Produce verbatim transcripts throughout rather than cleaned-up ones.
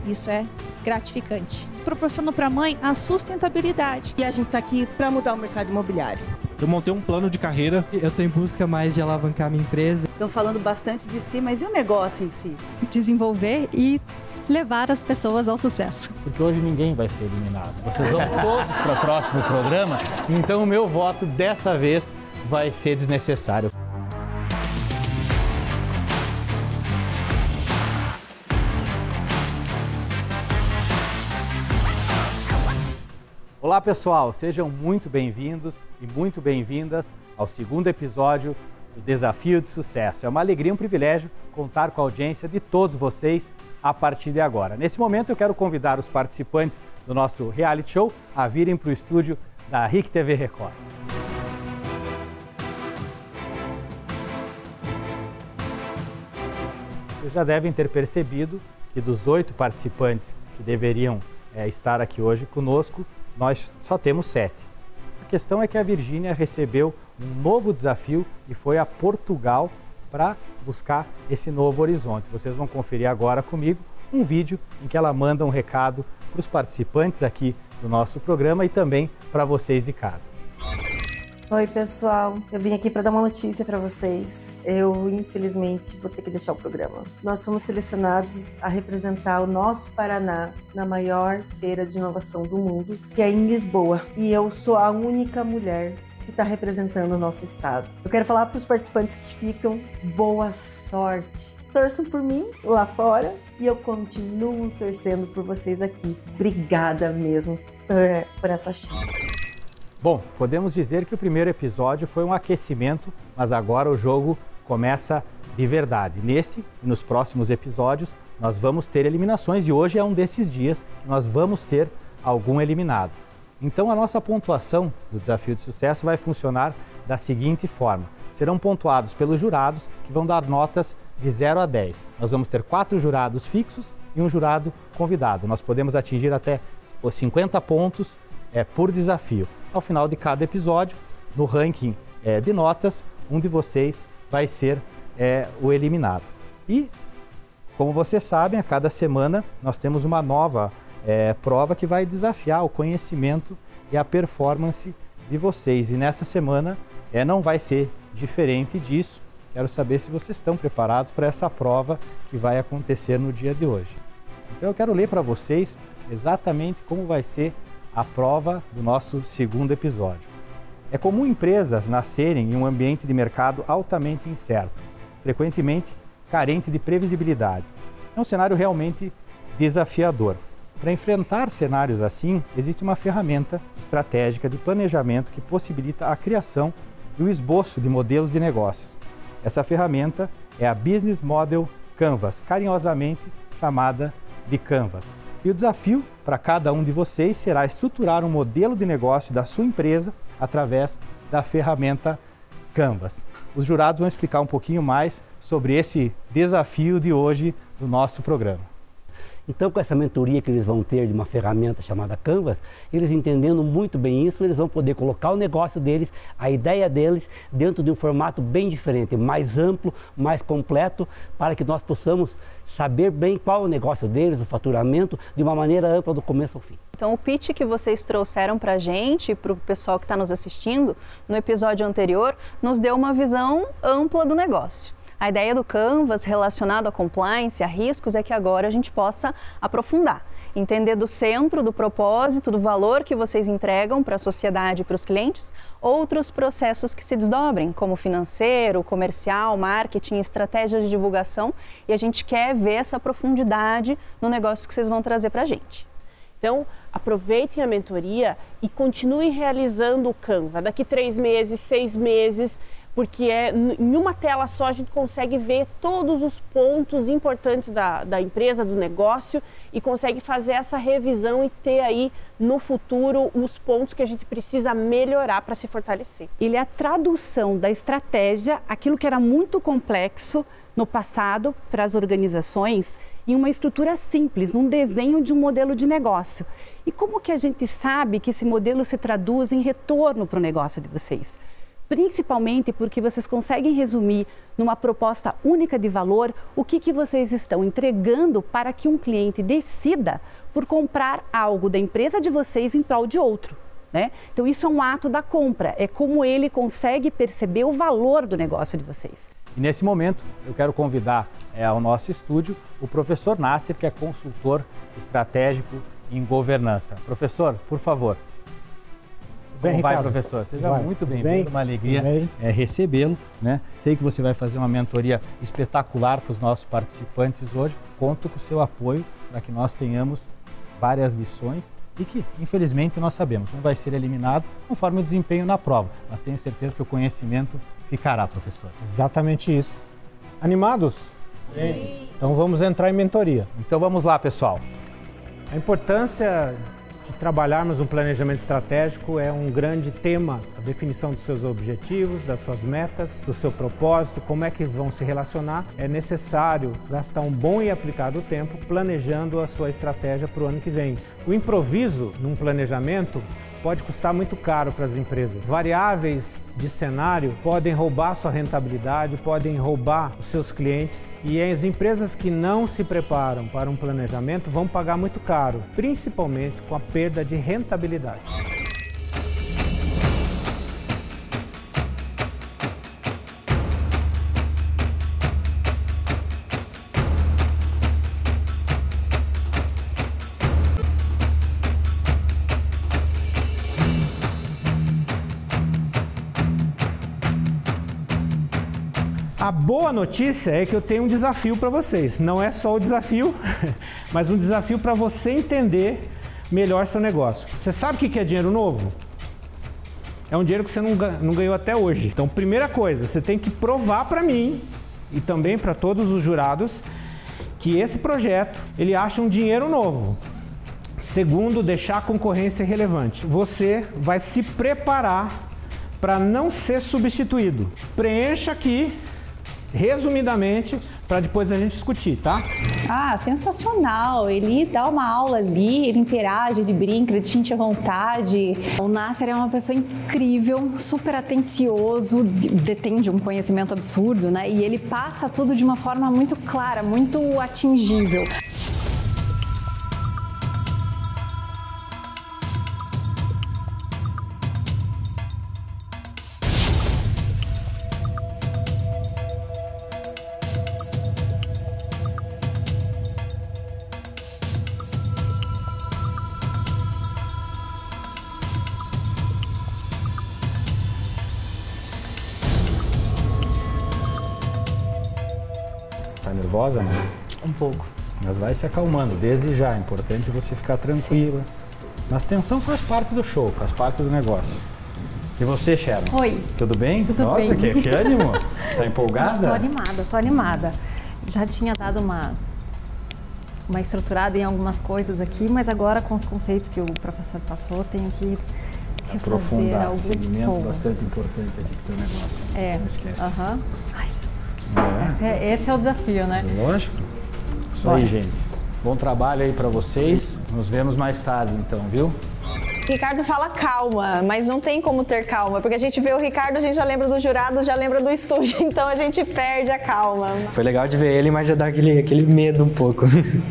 Isso é gratificante. Proporcionou para a mãe a sustentabilidade. E a gente está aqui para mudar o mercado imobiliário. Eu montei um plano de carreira. Eu estou em busca mais de alavancar minha empresa. Estão falando bastante de si, mas e o negócio em si? Desenvolver e levar as pessoas ao sucesso. Porque hoje ninguém vai ser eliminado. Vocês vão todos para o próximo programa, então o meu voto dessa vez vai ser desnecessário. Olá pessoal, sejam muito bem-vindos e muito bem-vindas ao segundo episódio do Desafio de Sucesso. É uma alegria e um privilégio contar com a audiência de todos vocês a partir de agora. Nesse momento eu quero convidar os participantes do nosso reality show a virem para o estúdio da R I C T V Record. Vocês já devem ter percebido que dos oito participantes que deveriam é, estar aqui hoje conosco, nós só temos sete. A questão é que a Virgínia recebeu um novo desafio e foi a Portugal para buscar esse novo horizonte. Vocês vão conferir agora comigo um vídeo em que ela manda um recado para os participantes aqui do nosso programa e também para vocês de casa. Oi pessoal, eu vim aqui para dar uma notícia para vocês. Eu infelizmente vou ter que deixar o programa. Nós fomos selecionados a representar o nosso Paraná na maior feira de inovação do mundo, que é em Lisboa. E eu sou a única mulher que está representando o nosso estado. Eu quero falar para os participantes que ficam, boa sorte. Torçam por mim lá fora e eu continuo torcendo por vocês aqui. Obrigada mesmo por, por essa chance. Bom, podemos dizer que o primeiro episódio foi um aquecimento, mas agora o jogo começa de verdade. Nesse e nos próximos episódios nós vamos ter eliminações e hoje é um desses dias que nós vamos ter algum eliminado. Então a nossa pontuação do Desafio de Sucesso vai funcionar da seguinte forma. Serão pontuados pelos jurados que vão dar notas de zero a dez. Nós vamos ter quatro jurados fixos e um jurado convidado. Nós podemos atingir até os cinquenta pontos é, por desafio. Ao final de cada episódio, no ranking é, de notas, um de vocês vai ser é, o eliminado. E, como vocês sabem, a cada semana nós temos uma nova é, prova que vai desafiar o conhecimento e a performance de vocês. E nessa semana é, não vai ser diferente disso. Quero saber se vocês estão preparados para essa prova que vai acontecer no dia de hoje. Então eu quero ler para vocês exatamente como vai ser a prova do nosso segundo episódio. É comum empresas nascerem em um ambiente de mercado altamente incerto, frequentemente carente de previsibilidade. É um cenário realmente desafiador. Para enfrentar cenários assim, existe uma ferramenta estratégica de planejamento que possibilita a criação e o esboço de modelos de negócios. Essa ferramenta é a Business Model Canvas, carinhosamente chamada de Canvas. E o desafio para cada um de vocês será estruturar um modelo de negócio da sua empresa através da ferramenta Canvas. Os jurados vão explicar um pouquinho mais sobre esse desafio de hoje do nosso programa. Então, com essa mentoria que eles vão ter de uma ferramenta chamada Canvas, eles entendendo muito bem isso, eles vão poder colocar o negócio deles, a ideia deles, dentro de um formato bem diferente, mais amplo, mais completo, para que nós possamos saber bem qual é o negócio deles, o faturamento, de uma maneira ampla do começo ao fim. Então, o pitch que vocês trouxeram para a gente, para o pessoal que está nos assistindo, no episódio anterior, nos deu uma visão ampla do negócio. A ideia do Canvas relacionado à compliance, a riscos, é que agora a gente possa aprofundar, entender do centro, do propósito, do valor que vocês entregam para a sociedade e para os clientes, outros processos que se desdobrem, como financeiro, comercial, marketing, estratégias de divulgação, e a gente quer ver essa profundidade no negócio que vocês vão trazer para a gente. Então, aproveitem a mentoria e continuem realizando o Canva. Daqui três meses, seis meses, porque é, em uma tela só a gente consegue ver todos os pontos importantes da, da empresa, do negócio, e consegue fazer essa revisão e ter aí no futuro os pontos que a gente precisa melhorar para se fortalecer. Ele é a tradução da estratégia, aquilo que era muito complexo no passado para as organizações, em uma estrutura simples, num desenho de um modelo de negócio. E como que a gente sabe que esse modelo se traduz em retorno para o negócio de vocês? principalmente porque vocês conseguem resumir numa proposta única de valor o que, que vocês estão entregando para que um cliente decida por comprar algo da empresa de vocês em prol de outro, né? Então isso é um ato da compra, é como ele consegue perceber o valor do negócio de vocês. E nesse momento eu quero convidar é, ao nosso estúdio o professor Nasser, que é consultor estratégico em governança. Professor, por favor. Como Bem, vai, Ricardo? professor? Seja vai. muito bem-vindo, bem? uma alegria bem? é, recebê-lo, né? Sei que você vai fazer uma mentoria espetacular para os nossos participantes hoje. Conto com o seu apoio para que nós tenhamos várias lições e que, infelizmente, nós sabemos, um vai ser eliminado conforme o desempenho na prova, mas tenho certeza que o conhecimento ficará, professor. Exatamente isso. Animados? Sim. Então vamos entrar em mentoria. Então vamos lá, pessoal. A importância de trabalharmos um planejamento estratégico é um grande tema, a definição dos seus objetivos, das suas metas, do seu propósito, como é que vão se relacionar. É necessário gastar um bom e aplicado tempo planejando a sua estratégia para o ano que vem. O improviso num planejamento pode custar muito caro para as empresas. Variáveis de cenário podem roubar sua rentabilidade, podem roubar os seus clientes, e as empresas que não se preparam para um planejamento vão pagar muito caro, principalmente com a perda de rentabilidade. A boa notícia é que eu tenho um desafio para vocês. Não é só o desafio, mas um desafio para você entender melhor seu negócio. Você sabe o que é dinheiro novo? É um dinheiro que você não ganhou até hoje. Então, primeira coisa, você tem que provar para mim e também para todos os jurados que esse projeto, ele acha um dinheiro novo. Segundo, deixar a concorrência relevante. Você vai se preparar para não ser substituído. Preencha aqui, resumidamente, para depois a gente discutir, tá? Ah, sensacional! Ele dá uma aula ali, ele interage, ele brinca, ele te sente à vontade. O Nasser é uma pessoa incrível, super atencioso, detém de um conhecimento absurdo, né? E ele passa tudo de uma forma muito clara, muito atingível. Tá nervosa, né? Um pouco. Mas vai se acalmando, desde já. É importante você ficar tranquila. Sim. Mas tensão faz parte do show, faz parte do negócio. E você, Sharon? Oi. Tudo bem? Tudo Nossa, bem. Que, que ânimo! Tá empolgada? Tô animada, tô animada. Já tinha dado uma, uma estruturada em algumas coisas aqui, mas agora com os conceitos que o professor passou, tenho que aprofundar. Alguns Segmento pontos. Bastante importante aqui pro teu negócio. É. Não esquece. Aham. Ai, Jesus. É. Esse, é, esse é o desafio, né? Lógico. Isso Bora. aí, gente. Bom trabalho aí para vocês. Nos vemos mais tarde, então, viu? Ricardo fala calma, mas não tem como ter calma, porque a gente vê o Ricardo, a gente já lembra do jurado, já lembra do estúdio, então a gente perde a calma. Foi legal de ver ele, mas já dá aquele, aquele medo um pouco.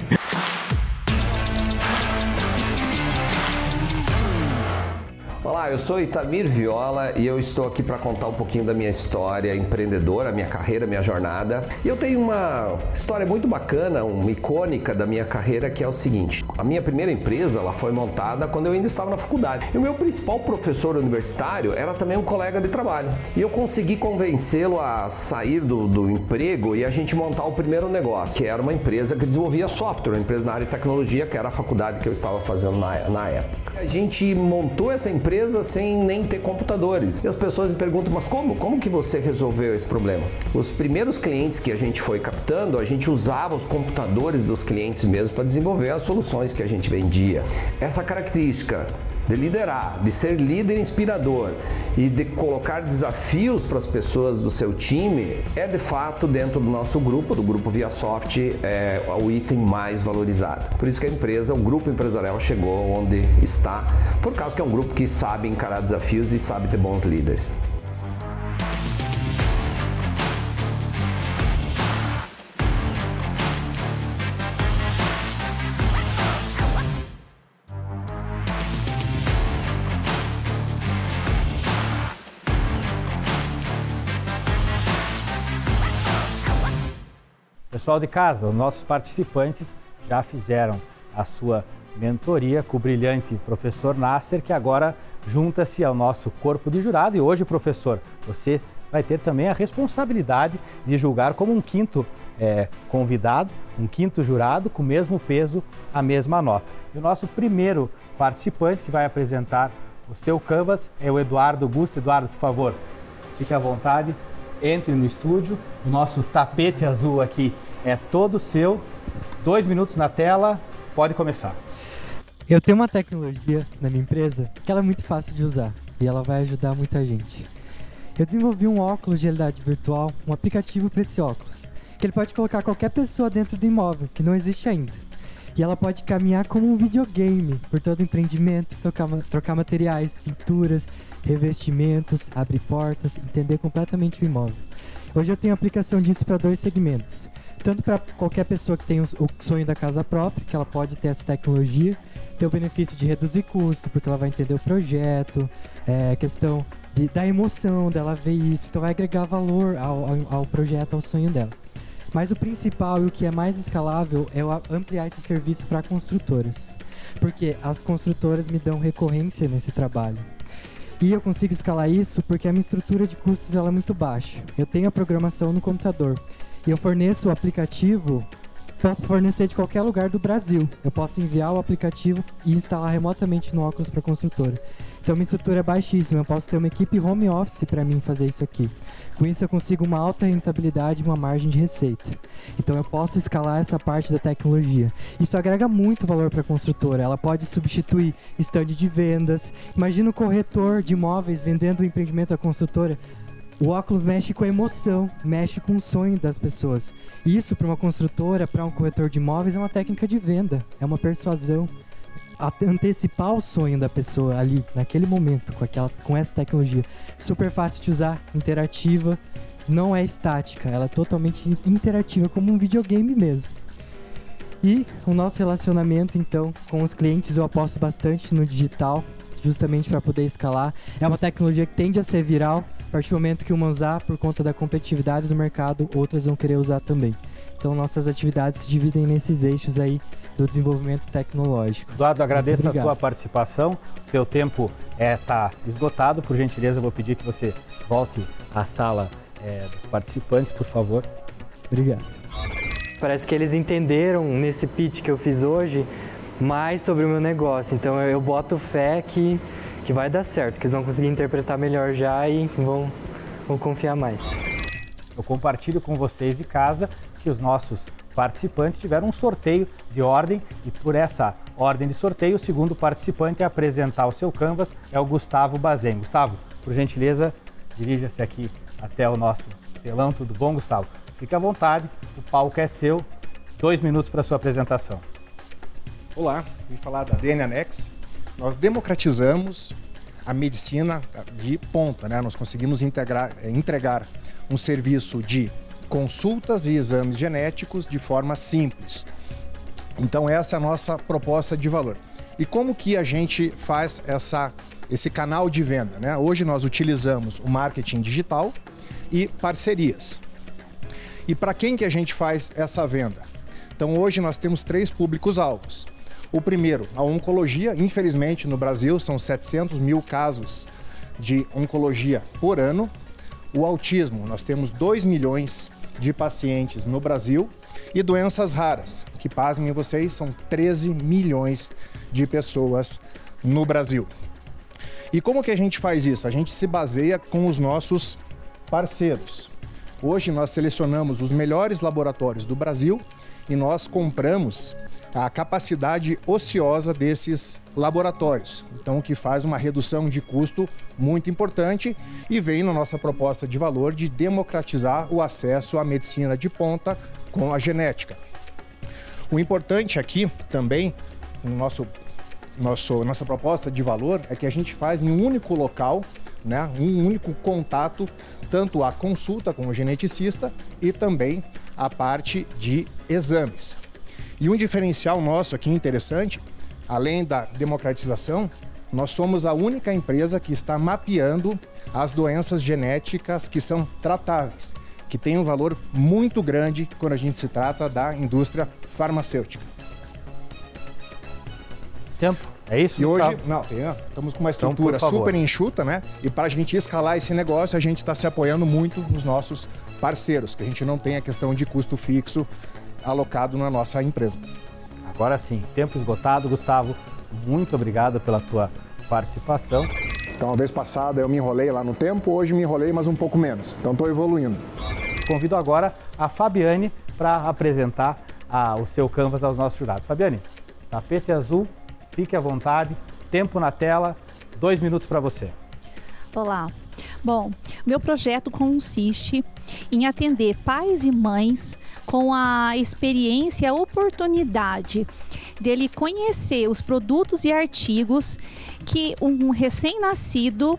Olá, eu sou Itamir Viola e eu estou aqui para contar um pouquinho da minha história empreendedora, minha carreira, minha jornada. E eu tenho uma história muito bacana, uma icônica da minha carreira, que é o seguinte. A minha primeira empresa, ela foi montada quando eu ainda estava na faculdade. E o meu principal professor universitário era também um colega de trabalho. E eu consegui convencê-lo a sair do, do emprego e a gente montar o primeiro negócio, que era uma empresa que desenvolvia software, uma empresa na área de tecnologia, que era a faculdade que eu estava fazendo na, na época. A gente montou essa empresa sem nem ter computadores. E as pessoas me perguntam, mas como? Como que você resolveu esse problema? Os primeiros clientes que a gente foi captando, a gente usava os computadores dos clientes mesmo para desenvolver as soluções que a gente vendia. Essa característica de liderar, de ser líder inspirador e de colocar desafios para as pessoas do seu time é de fato dentro do nosso grupo, do grupo ViaSoft, é o item mais valorizado. Por isso que a empresa, o grupo empresarial chegou onde está, por causa que é um grupo que sabe encarar desafios e sabe ter bons líderes. Pessoal de casa, os nossos participantes já fizeram a sua mentoria com o brilhante professor Nasser, que agora junta-se ao nosso corpo de jurado. E hoje, professor, você vai ter também a responsabilidade de julgar como um quinto é, convidado, um quinto jurado, com o mesmo peso, a mesma nota. E o nosso primeiro participante que vai apresentar o seu Canvas é o Eduardo Augusto. Eduardo, por favor, fique à vontade, entre no estúdio. O nosso tapete azul aqui é todo seu. Dois minutos na tela, pode começar. Eu tenho uma tecnologia na minha empresa que ela é muito fácil de usar e ela vai ajudar muita gente. Eu desenvolvi um óculos de realidade virtual, um aplicativo para esse óculos, que ele pode colocar qualquer pessoa dentro do imóvel, que não existe ainda. E ela pode caminhar como um videogame por todo o empreendimento, trocar, trocar materiais, pinturas, revestimentos, abrir portas, entender completamente o imóvel. Hoje eu tenho aplicação disso para dois segmentos. Tanto para qualquer pessoa que tem o sonho da casa própria, que ela pode ter essa tecnologia, ter o benefício de reduzir custo, porque ela vai entender o projeto, é, questão de, da emoção dela ver isso, então vai agregar valor ao, ao, ao projeto, ao sonho dela. Mas o principal e o que é mais escalável é ampliar esse serviço para construtoras, porque as construtoras me dão recorrência nesse trabalho. E eu consigo escalar isso porque a minha estrutura de custos ela é muito baixa. Eu tenho a programação no computador e eu forneço o aplicativo, posso fornecer de qualquer lugar do Brasil. Eu posso enviar o aplicativo e instalar remotamente no óculos para a construtora. Então minha estrutura é baixíssima, eu posso ter uma equipe home office para mim fazer isso aqui. Com isso eu consigo uma alta rentabilidade e uma margem de receita. Então eu posso escalar essa parte da tecnologia. Isso agrega muito valor para a construtora, ela pode substituir stand de vendas. Imagina o corretor de imóveis vendendo o empreendimento da construtora. O óculos mexe com a emoção, mexe com o sonho das pessoas. E isso para uma construtora, para um corretor de imóveis é uma técnica de venda, é uma persuasão. Antecipar o sonho da pessoa ali, naquele momento, com, aquela, com essa tecnologia. Super fácil de usar, interativa, não é estática, ela é totalmente interativa, como um videogame mesmo. E o nosso relacionamento, então, com os clientes, eu aposto bastante no digital, justamente para poder escalar. É uma tecnologia que tende a ser viral, a partir do momento que uma usar, por conta da competitividade do mercado, outras vão querer usar também. Então, nossas atividades se dividem nesses eixos aí do desenvolvimento tecnológico. Eduardo, agradeço a tua participação. O teu tempo está é, esgotado. Por gentileza, eu vou pedir que você volte à sala é, dos participantes, por favor. Obrigado. Parece que eles entenderam nesse pitch que eu fiz hoje mais sobre o meu negócio. Então, eu boto fé que, que vai dar certo, que eles vão conseguir interpretar melhor já e vão, vão confiar mais. Eu compartilho com vocês de casa que os nossos participantes tiveram um sorteio de ordem e por essa ordem de sorteio o segundo participante a apresentar o seu Canvas é o Gustavo Bazem. Gustavo, por gentileza, dirija-se aqui até o nosso telão. Tudo bom, Gustavo? Fique à vontade, o palco é seu. Dois minutos para a sua apresentação. Olá, vim falar da D N Annex. Nós democratizamos a medicina de ponta, né? Nós conseguimos integrar, entregar um serviço de consultas e exames genéticos de forma simples. Então essa é a nossa proposta de valor. E como que a gente faz essa, esse canal de venda, né? Hoje nós utilizamos o marketing digital e parcerias. E para quem que a gente faz essa venda? Então hoje nós temos três públicos-alvos. O primeiro, a oncologia. Infelizmente no Brasil são setecentos mil casos de oncologia por ano. O autismo, nós temos dois milhões de pacientes no Brasil. E doenças raras, que pasmem vocês, são treze milhões de pessoas no Brasil. E como que a gente faz isso? A gente se baseia com os nossos parceiros. Hoje nós selecionamos os melhores laboratórios do Brasil e nós compramos a capacidade ociosa desses laboratórios. Então, o que faz uma redução de custo muito importante e vem na nossa proposta de valor de democratizar o acesso à medicina de ponta com a genética. O importante aqui também, no nosso, nosso, nossa proposta de valor, é que a gente faz em um único local, né, um único contato, tanto a consulta com o geneticista e também a parte de exames. E um diferencial nosso aqui interessante, além da democratização, nós somos a única empresa que está mapeando as doenças genéticas que são tratáveis, que tem um valor muito grande quando a gente se trata da indústria farmacêutica. Tempo? É isso? E hoje, Gustavo? não, tem, estamos com uma estrutura então, super enxuta, né? E para a gente escalar esse negócio, a gente está se apoiando muito nos nossos parceiros, que a gente não tem a questão de custo fixo alocado na nossa empresa. Agora sim, tempo esgotado. Gustavo, muito obrigado pela tua participação. Então, a vez passada eu me enrolei lá no tempo, hoje me enrolei, mas um pouco menos. Então, estou evoluindo. Convido agora a Fabiane para apresentar a, o seu Canvas aos nossos jurados. Fabiane, tapete azul, fique à vontade, tempo na tela, dois minutos para você. Olá. Bom, meu projeto consiste em atender pais e mães com a experiência e a oportunidade dele conhecer os produtos e artigos que um recém-nascido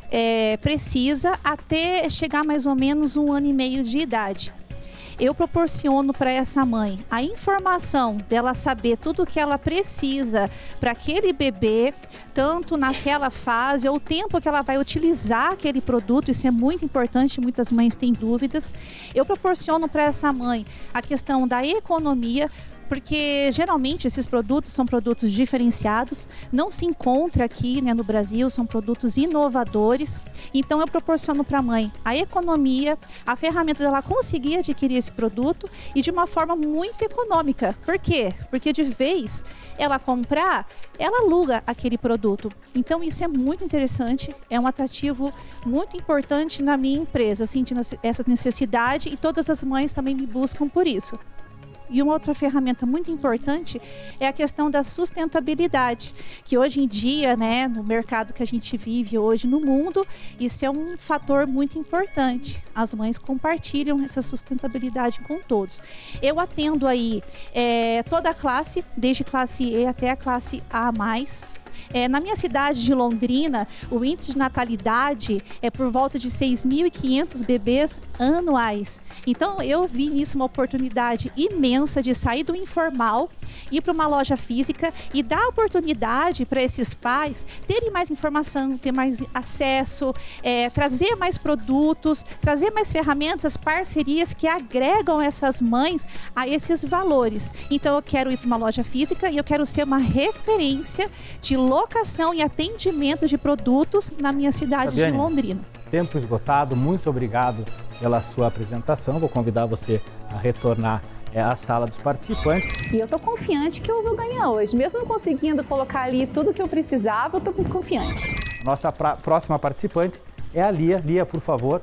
é, precisa até chegar mais ou menos um ano e meio de idade. Eu proporciono para essa mãe a informação dela saber tudo o que ela precisa para aquele bebê, tanto naquela fase ou o tempo que ela vai utilizar aquele produto. Isso é muito importante, muitas mães têm dúvidas. Eu proporciono para essa mãe a questão da economia, porque geralmente esses produtos são produtos diferenciados, não se encontra aqui, né, no Brasil, são produtos inovadores. Então eu proporciono para a mãe a economia, a ferramenta dela conseguir adquirir esse produto e de uma forma muito econômica. Por quê? Porque de vez ela comprar, ela aluga aquele produto. Então isso é muito interessante, é um atrativo muito importante na minha empresa. Eu senti essa necessidade e todas as mães também me buscam por isso. E uma outra ferramenta muito importante é a questão da sustentabilidade, que hoje em dia, né, no mercado que a gente vive hoje no mundo, isso é um fator muito importante. As mães compartilham essa sustentabilidade com todos. Eu atendo aí é, toda a classe, desde classe E até a classe A mais. É, na minha cidade de Londrina, o índice de natalidade é por volta de seis mil e quinhentos bebês anuais. Então, eu vi nisso uma oportunidade imensa de sair do informal, ir para uma loja física e dar oportunidade para esses pais terem mais informação, ter mais acesso, é, trazer mais produtos, trazer mais ferramentas, parcerias que agregam essas mães a esses valores. Então, eu quero ir para uma loja física e eu quero ser uma referência de locação e atendimento de produtos na minha cidade Fabiane, de Londrina. Tempo esgotado, muito obrigado pela sua apresentação. Vou convidar você a retornar é, à sala dos participantes. E eu tô confiante que eu vou ganhar hoje. Mesmo não conseguindo colocar ali tudo que eu precisava, eu tô muito confiante. Nossa pra, próxima participante é a Lia. Lia, por favor,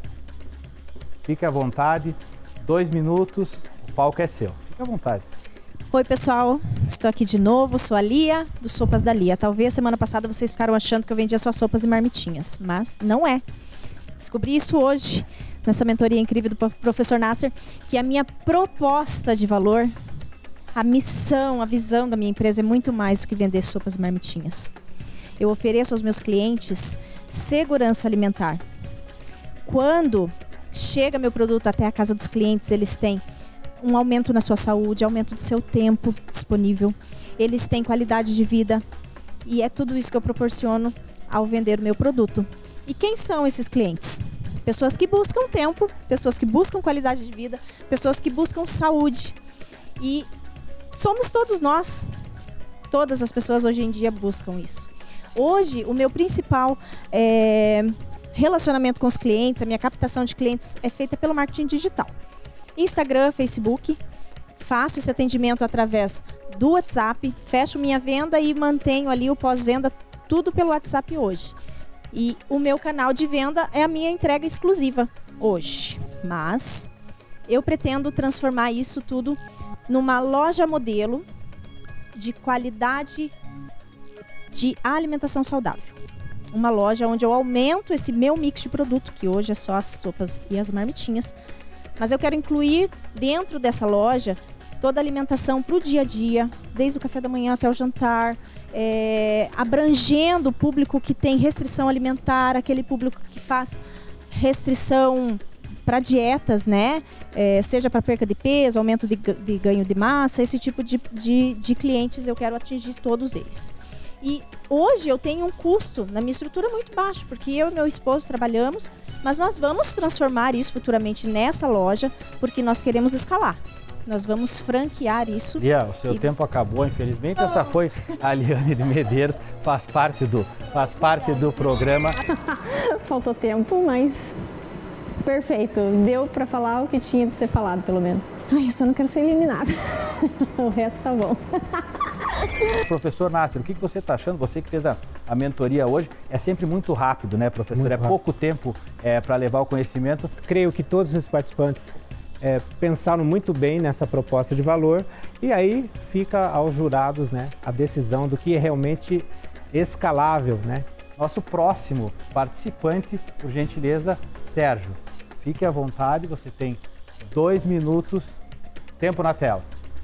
fique à vontade. Dois minutos, o palco é seu. Fique à vontade. Oi pessoal, estou aqui de novo, sou a Lia, do Sopas da Lia. Talvez semana passada vocês ficaram achando que eu vendia só sopas e marmitinhas, mas não é. Descobri isso hoje, nessa mentoria incrível do professor Nasser, que a minha proposta de valor, a missão, a visão da minha empresa é muito mais do que vender sopas e marmitinhas. Eu ofereço aos meus clientes segurança alimentar. Quando chega meu produto até a casa dos clientes, eles têm um aumento na sua saúde, aumento do seu tempo disponível, eles têm qualidade de vida e é tudo isso que eu proporciono ao vender o meu produto. E quem são esses clientes? Pessoas que buscam tempo, pessoas que buscam qualidade de vida, pessoas que buscam saúde e somos todos nós, todas as pessoas hoje em dia buscam isso. Hoje o meu principal é, relacionamento com os clientes, a minha captação de clientes é feita pelo marketing digital. Instagram, Facebook, faço esse atendimento através do WhatsApp, fecho minha venda e mantenho ali o pós-venda tudo pelo WhatsApp hoje. E o meu canal de venda é a minha entrega exclusiva hoje. Mas eu pretendo transformar isso tudo numa loja modelo de qualidade de alimentação saudável. Uma loja onde eu aumento esse meu mix de produto, que hoje é só as sopas e as marmitinhas, mas eu quero incluir dentro dessa loja toda a alimentação para o dia a dia, desde o café da manhã até o jantar, é, abrangendo o público que tem restrição alimentar, aquele público que faz restrição para dietas, né? É, seja para perca de peso, aumento de, de ganho de massa, esse tipo de, de, de clientes eu quero atingir todos eles. E hoje eu tenho um custo na minha estrutura muito baixo, porque eu e meu esposo trabalhamos Mas nós vamos transformar isso futuramente nessa loja, porque nós queremos escalar. Nós vamos franquear isso. Lia, o seu e... tempo acabou, infelizmente. Essa foi a Liane de Medeiros, faz parte do, faz parte do programa. Faltou tempo, mas perfeito. Deu para falar o que tinha de ser falado, pelo menos. Ai, eu só não quero ser eliminada. O resto tá bom. Professor Nasser, o que você está achando? Você que fez a, a mentoria hoje, é sempre muito rápido, né, professor? Muito é rápido. Pouco tempo é, para levar o conhecimento. Creio que todos os participantes é, pensaram muito bem nessa proposta de valor e aí fica aos jurados, né, a decisão do que é realmente escalável, né? Nosso próximo participante, por gentileza, Sérgio. Fique à vontade, você tem dois minutos, tempo na tela.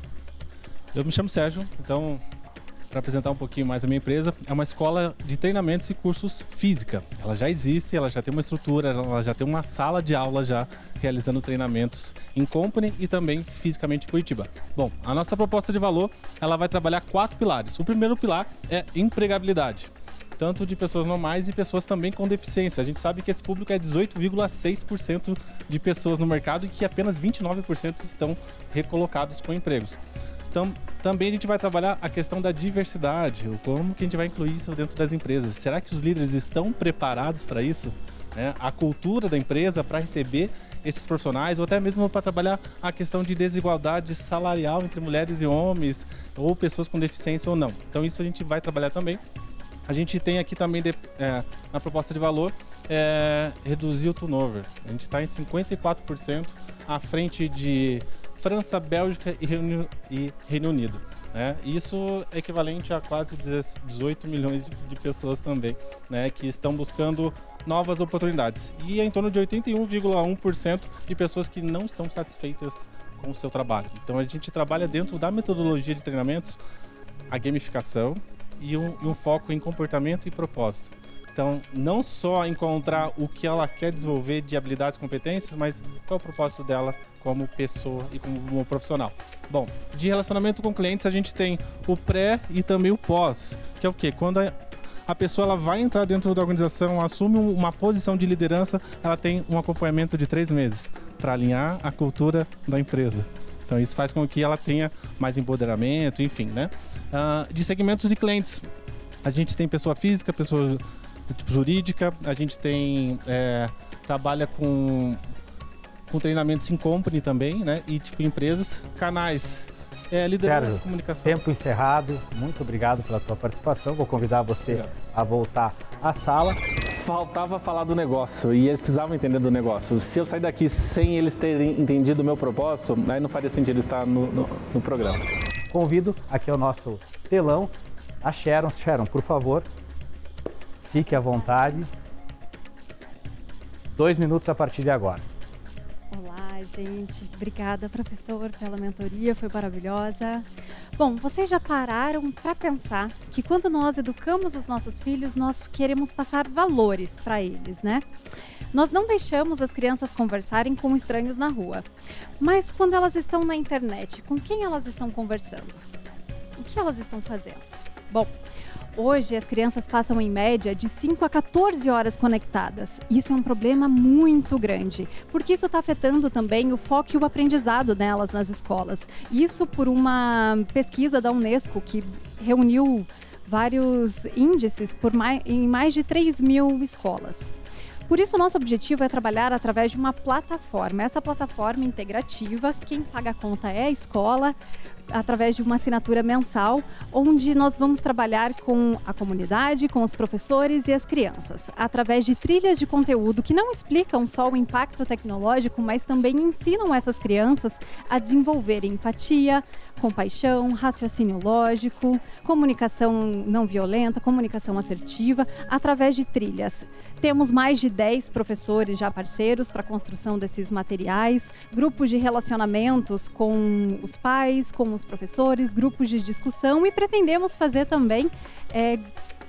Eu me chamo Sérgio, então, para apresentar um pouquinho mais a minha empresa, é uma escola de treinamentos e cursos física. Ela já existe, ela já tem uma estrutura, ela já tem uma sala de aula já realizando treinamentos em company e também fisicamente em Curitiba. Bom, a nossa proposta de valor, ela vai trabalhar quatro pilares. O primeiro pilar é empregabilidade, tanto de pessoas normais e pessoas também com deficiência. A gente sabe que esse público é dezoito vírgula seis por cento de pessoas no mercado e que apenas vinte e nove por cento estão recolocados com empregos. Então, também a gente vai trabalhar a questão da diversidade, como que a gente vai incluir isso dentro das empresas. Será que os líderes estão preparados para isso? É, a cultura da empresa para receber esses profissionais, ou até mesmo para trabalhar a questão de desigualdade salarial entre mulheres e homens, ou pessoas com deficiência ou não. Então, isso a gente vai trabalhar também. A gente tem aqui também, de, é, na proposta de valor, é, reduzir o turnover. A gente está em cinquenta e quatro por cento à frente de França, Bélgica e Reino, e Reino Unido. Né? Isso é equivalente a quase dezoito milhões de, de pessoas também, né, que estão buscando novas oportunidades. E é em torno de oitenta e um vírgula um por cento de pessoas que não estão satisfeitas com o seu trabalho. Então a gente trabalha dentro da metodologia de treinamentos a gamificação e um, e um foco em comportamento e propósito. Então, não só encontrar o que ela quer desenvolver de habilidades e competências, mas qual é o propósito dela como pessoa e como profissional. Bom, de relacionamento com clientes, a gente tem o pré e também o pós, que é o quê? Quando a, a pessoa ela vai entrar dentro da organização, assume uma posição de liderança, ela tem um acompanhamento de três meses para alinhar a cultura da empresa. Então, isso faz com que ela tenha mais empoderamento, enfim, né? Uh, de segmentos de clientes, a gente tem pessoa física, pessoa tipo jurídica, a gente tem é, trabalha com, com treinamentos em company também, né? E tipo empresas, canais, é, liderança, Sérgio, comunicação. Tempo encerrado, muito obrigado pela tua participação. Vou convidar você obrigado. a voltar à sala. Faltava falar do negócio e eles precisavam entender do negócio. Se eu sair daqui sem eles terem entendido o meu propósito, aí não faria sentido estar no, no, no programa. Convido aqui ao nosso telão a Sharon. Sharon, por favor. Fique à vontade. Dois minutos a partir de agora. Olá, gente. Obrigada, professor, pela mentoria. Foi maravilhosa. Bom, vocês já pararam para pensar que quando nós educamos os nossos filhos, nós queremos passar valores para eles, né? Nós não deixamos as crianças conversarem com estranhos na rua. Mas quando elas estão na internet, com quem elas estão conversando? O que elas estão fazendo? Bom, hoje as crianças passam em média de cinco a quatorze horas conectadas. Isso é um problema muito grande, porque isso está afetando também o foco e o aprendizado delas nas escolas. Isso por uma pesquisa da Unesco que reuniu vários índices por mais, em mais de três mil escolas. Por isso, nosso objetivo é trabalhar através de uma plataforma. Essa plataforma integrativa, quem paga a conta é a escola, através de uma assinatura mensal, onde nós vamos trabalhar com a comunidade, com os professores e as crianças, através de trilhas de conteúdo que não explicam só o impacto tecnológico, mas também ensinam essas crianças a desenvolver empatia, compaixão, raciocínio lógico, comunicação não violenta, comunicação assertiva, através de trilhas. Temos mais de dez professores já parceiros para a construção desses materiais, grupos de relacionamentos com os pais, com os professores, grupos de discussão e pretendemos fazer também é,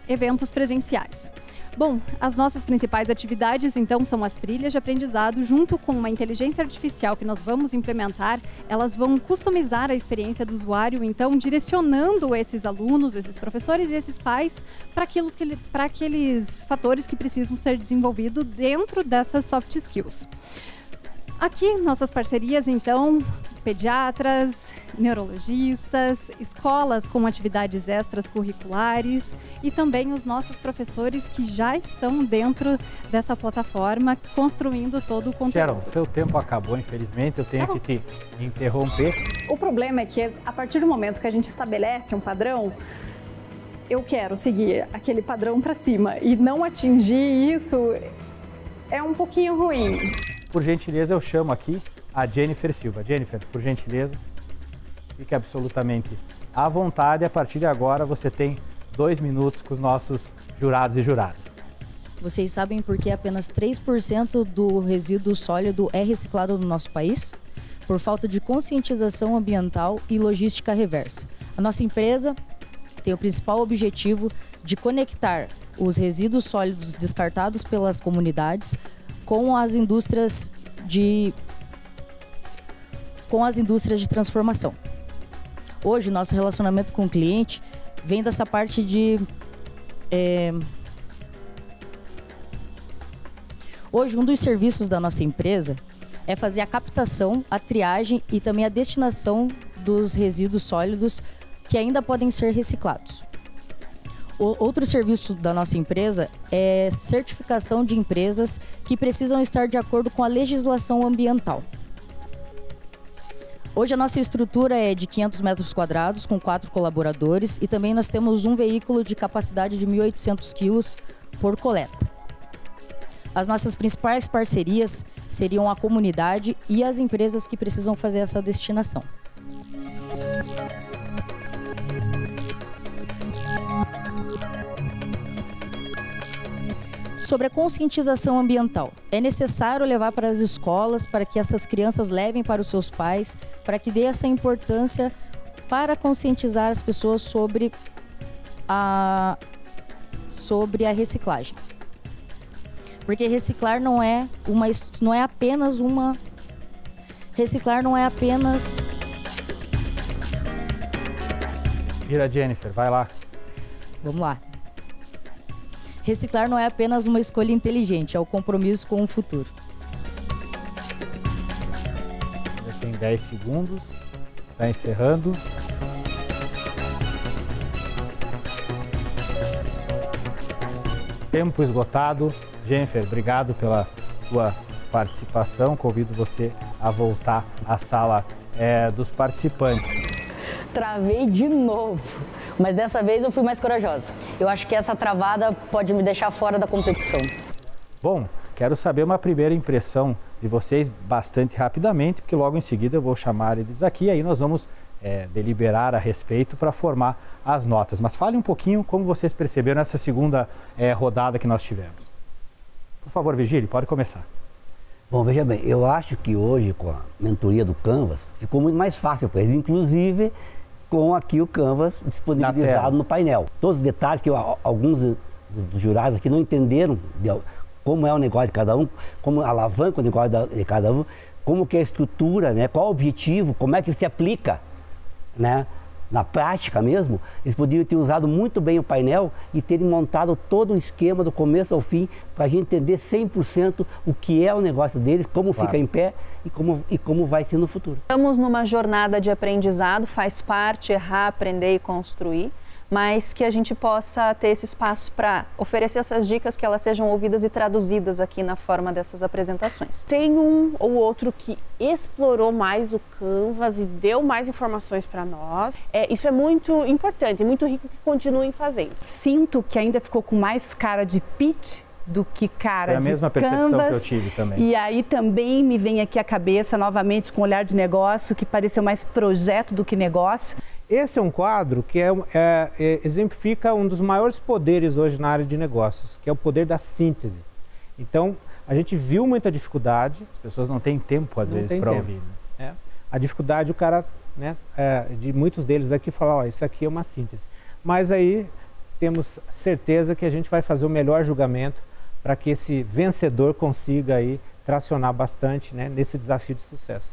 eventos presenciais. Bom, as nossas principais atividades, então, são as trilhas de aprendizado, junto com uma inteligência artificial que nós vamos implementar. Elas vão customizar a experiência do usuário, então, direcionando esses alunos, esses professores e esses pais para aqueles, que, para aqueles fatores que precisam ser desenvolvidos dentro dessas soft skills. Aqui, nossas parcerias, então, pediatras, neurologistas, escolas com atividades extras curriculares e também os nossos professores que já estão dentro dessa plataforma construindo todo o conteúdo. Sharon, seu tempo acabou, infelizmente, eu tenho Tá que te interromper. O problema é que a partir do momento que a gente estabelece um padrão, eu quero seguir aquele padrão para cima e não atingir isso é um pouquinho ruim. Por gentileza, eu chamo aqui a Jennifer Silva. Jennifer, por gentileza, fique absolutamente à vontade. A partir de agora, você tem dois minutos com os nossos jurados e juradas. Vocês sabem por que apenas três por cento do resíduo sólido é reciclado no nosso país? Por falta de conscientização ambiental e logística reversa. A nossa empresa tem o principal objetivo de conectar os resíduos sólidos descartados pelas comunidades com as indústrias de com as indústrias de transformação. Hoje, nosso relacionamento com o cliente vem dessa parte de é... Hoje, um dos serviços da nossa empresa é fazer a captação, a triagem e também a destinação dos resíduos sólidos que ainda podem ser reciclados. O outro serviço da nossa empresa é certificação de empresas que precisam estar de acordo com a legislação ambiental. Hoje a nossa estrutura é de quinhentos metros quadrados, com quatro colaboradores, e também nós temos um veículo de capacidade de mil e oitocentos quilos por coleta. As nossas principais parcerias seriam a comunidade e as empresas que precisam fazer essa destinação. Sobre a conscientização ambiental. É necessário levar para as escolas, para que essas crianças levem para os seus pais, para que dê essa importância para conscientizar as pessoas sobre a, sobre a reciclagem. Porque reciclar não é, uma, não é apenas uma... Reciclar não é apenas... Mira, Jennifer, vai lá. Vamos lá. Reciclar não é apenas uma escolha inteligente, é o compromisso com o futuro. Já tem dez segundos, está encerrando. Tempo esgotado. Jennifer, obrigado pela sua participação. Convido você a voltar à sala é, dos participantes. Travei de novo. Mas dessa vez eu fui mais corajosa. Eu acho que essa travada pode me deixar fora da competição. Bom, quero saber uma primeira impressão de vocês bastante rapidamente, porque logo em seguida eu vou chamar eles aqui e aí nós vamos é, deliberar a respeito para formar as notas. Mas fale um pouquinho como vocês perceberam nessa segunda é, rodada que nós tivemos. Por favor, Virgílio, pode começar. Bom, veja bem, eu acho que hoje com a mentoria do Canvas ficou muito mais fácil para eles, inclusive com aqui o Canvas disponibilizado no painel. Todos os detalhes que eu, alguns dos jurados aqui não entenderam de, como é o negócio de cada um, como alavanca o negócio de cada um, como que é a estrutura, né, qual o objetivo, como é que se aplica, né, na prática mesmo. Eles poderiam ter usado muito bem o painel e terem montado todo o esquema do começo ao fim para a gente entender cem por cento o que é o negócio deles, como claro. Fica em pé e como, e como vai ser no futuro. Estamos numa jornada de aprendizado, faz parte errar, aprender e construir, mas que a gente possa ter esse espaço para oferecer essas dicas, que elas sejam ouvidas e traduzidas aqui na forma dessas apresentações. Tem um ou outro que explorou mais o Canvas e deu mais informações para nós. É, isso é muito importante, é muito rico que continuem fazendo. Sinto que ainda ficou com mais cara de pitch do que cara de Canvas. É a mesma percepção que eu tive também. E aí também me vem aqui a cabeça, novamente, com olhar de negócio, que pareceu mais projeto do que negócio. Esse é um quadro que é, é, é, exemplifica um dos maiores poderes hoje na área de negócios, que é o poder da síntese. Então, a gente viu muita dificuldade. As pessoas não têm tempo, às não vezes, para ouvir. Né? É. A dificuldade, o cara, né, é, de muitos deles aqui, falar, ó, isso aqui é uma síntese. Mas aí, temos certeza que a gente vai fazer o melhor julgamento para que esse vencedor consiga aí tracionar bastante, né, nesse desafio de sucesso.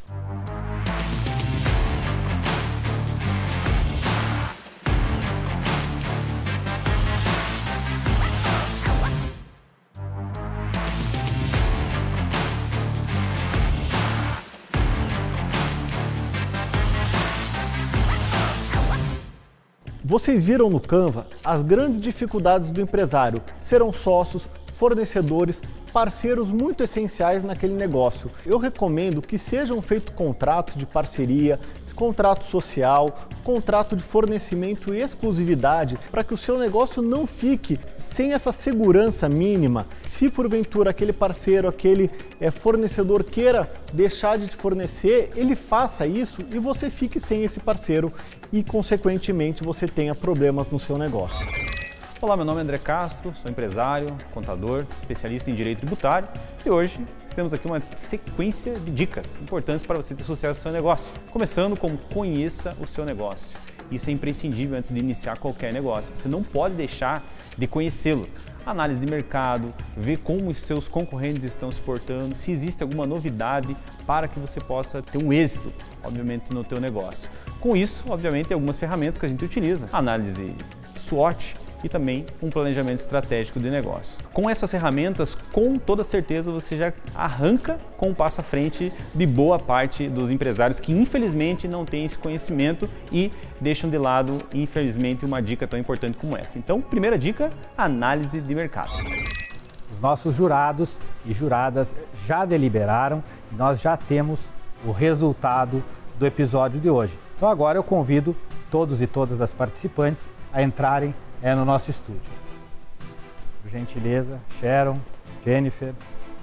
Vocês viram no Canva as grandes dificuldades do empresário. Serão sócios, fornecedores, parceiros muito essenciais naquele negócio. Eu recomendo que sejam feitos contratos de parceria, contrato social, contrato de fornecimento e exclusividade para que o seu negócio não fique sem essa segurança mínima. Se porventura aquele parceiro, aquele é, fornecedor queira deixar de te fornecer, ele faça isso e você fique sem esse parceiro e, consequentemente, você tenha problemas no seu negócio. Olá, meu nome é André Castro, sou empresário, contador, especialista em direito tributário e hoje temos aqui uma sequência de dicas importantes para você ter sucesso no seu negócio. Começando com conheça o seu negócio. Isso é imprescindível antes de iniciar qualquer negócio. Você não pode deixar de conhecê-lo. Análise de mercado, ver como os seus concorrentes estão se portando, se existe alguma novidade para que você possa ter um êxito, obviamente, no teu negócio. Com isso, obviamente, tem algumas ferramentas que a gente utiliza. Análise SWOT, e também um planejamento estratégico de negócio. Com essas ferramentas, com toda certeza, você já arranca com um passo à frente de boa parte dos empresários que infelizmente não têm esse conhecimento e deixam de lado, infelizmente, uma dica tão importante como essa. Então, primeira dica, análise de mercado. Os nossos jurados e juradas já deliberaram e nós já temos o resultado do episódio de hoje. Então agora eu convido todos e todas as participantes a entrarem é no nosso estúdio. Por gentileza, Sharon, Jennifer,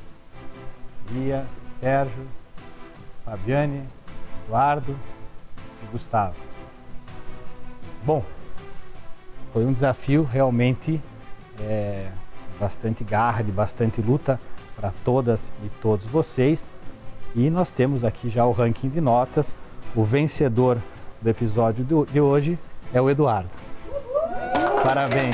Lia, Sérgio, Fabiane, Eduardo e Gustavo. Bom, foi um desafio realmente é, bastante garra, de bastante luta para todas e todos vocês. E nós temos aqui já o ranking de notas. O vencedor do episódio de hoje é o Eduardo. Parabéns.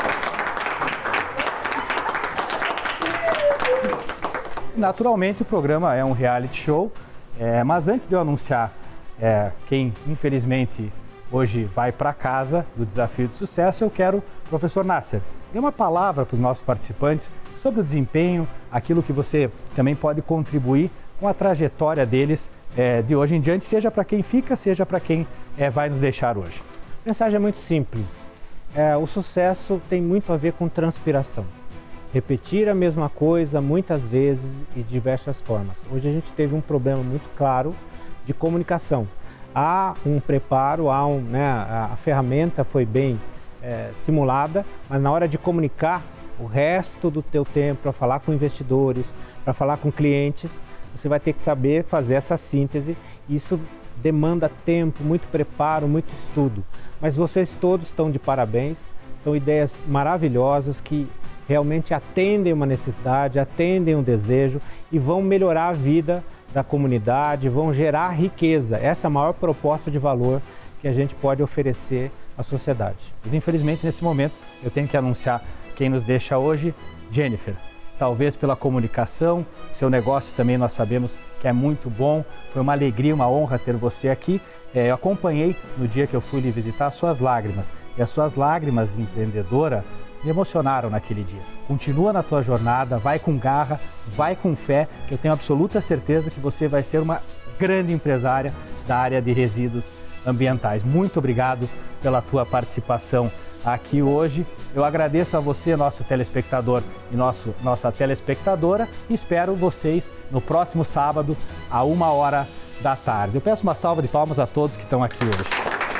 Naturalmente o programa é um reality show, é, mas antes de eu anunciar é, quem infelizmente hoje vai para casa do Desafio de Sucesso, eu quero, professor Nasser, dê uma palavra para os nossos participantes sobre o desempenho, aquilo que você também pode contribuir com a trajetória deles é, de hoje em diante, seja para quem fica, seja para quem é, vai nos deixar hoje. A mensagem é muito simples. É, o sucesso tem muito a ver com transpiração. Repetir a mesma coisa muitas vezes e de diversas formas. Hoje a gente teve um problema muito claro de comunicação. Há um preparo, há um, né, a, a ferramenta foi bem é, simulada, mas na hora de comunicar o resto do teu tempo para falar com investidores, para falar com clientes, você vai ter que saber fazer essa síntese. Isso demanda tempo, muito preparo, muito estudo. Mas vocês todos estão de parabéns, são ideias maravilhosas que realmente atendem uma necessidade, atendem um desejo e vão melhorar a vida da comunidade, vão gerar riqueza. Essa é a maior proposta de valor que a gente pode oferecer à sociedade. Mas infelizmente nesse momento eu tenho que anunciar quem nos deixa hoje, Jennifer. Talvez pela comunicação, seu negócio também nós sabemos que é muito bom, foi uma alegria, uma honra ter você aqui. É, eu acompanhei no dia que eu fui lhe visitar as suas lágrimas e as suas lágrimas de empreendedora me emocionaram naquele dia. Continua na tua jornada, vai com garra, vai com fé, que eu tenho absoluta certeza que você vai ser uma grande empresária da área de resíduos ambientais. Muito obrigado pela tua participação aqui hoje. Eu agradeço a você, nosso telespectador e nosso, nossa telespectadora, e espero vocês no próximo sábado, a uma hora da tarde. Eu peço uma salva de palmas a todos que estão aqui hoje.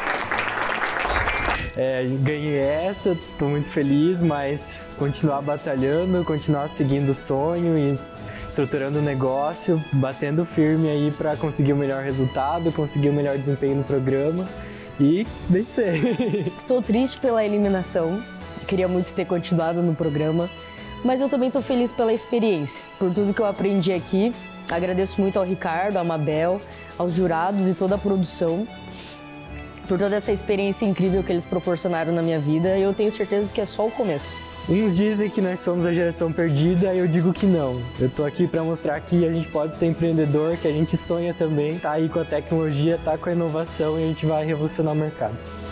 É, ganhei essa, estou muito feliz, mas continuar batalhando, continuar seguindo o sonho e estruturando o negócio, batendo firme aí para conseguir o melhor resultado, conseguir o melhor desempenho no programa e vencer. Estou triste pela eliminação, queria muito ter continuado no programa, mas eu também estou feliz pela experiência, por tudo que eu aprendi aqui. Agradeço muito ao Ricardo, à Mabel, aos jurados e toda a produção por toda essa experiência incrível que eles proporcionaram na minha vida, e eu tenho certeza que é só o começo. Uns dizem que nós somos a geração perdida, eu digo que não. Eu tô aqui para mostrar que a gente pode ser empreendedor, que a gente sonha também, tá aí com a tecnologia, tá com a inovação e a gente vai revolucionar o mercado.